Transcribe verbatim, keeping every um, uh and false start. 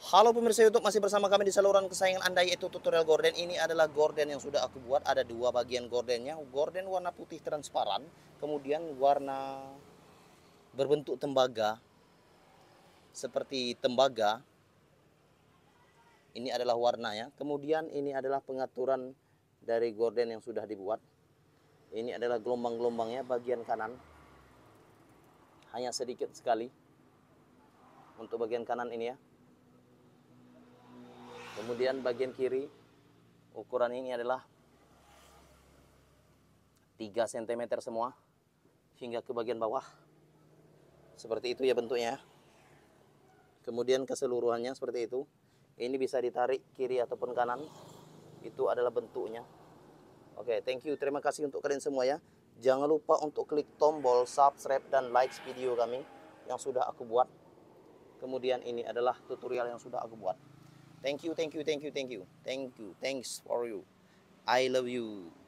Halo pemirsa YouTube, masih bersama kami di saluran kesayangan Anda, yaitu tutorial gorden. Ini adalah gorden yang sudah aku buat. Ada dua bagian gordennya. Gorden warna putih transparan, kemudian warna berbentuk tembaga, seperti tembaga. Ini adalah warnanya. Kemudian ini adalah pengaturan dari gorden yang sudah dibuat. Ini adalah gelombang-gelombangnya bagian kanan. Hanya sedikit sekali untuk bagian kanan ini ya. Kemudian bagian kiri, ukuran ini adalah tiga sentimeter semua hingga ke bagian bawah. Seperti itu ya bentuknya. Kemudian keseluruhannya seperti itu. Ini bisa ditarik kiri ataupun kanan. Itu adalah bentuknya. Oke, thank you. Terima kasih untuk kalian semua ya. Jangan lupa untuk klik tombol subscribe dan like video kami yang sudah aku buat. Kemudian ini adalah tutorial yang sudah aku buat. Thank you, thank you, thank you, thank you. Thank you, thanks for you. I love you.